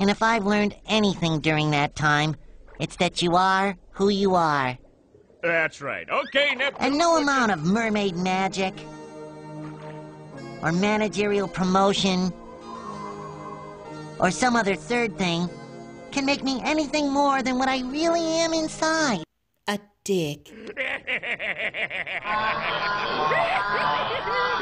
And if I've learned anything during that time, it's that you are who you are. That's right. Okay, Neptune. And no amount of mermaid magic, or managerial promotion, or some other third thing can make me anything more than what I really am inside. A dick.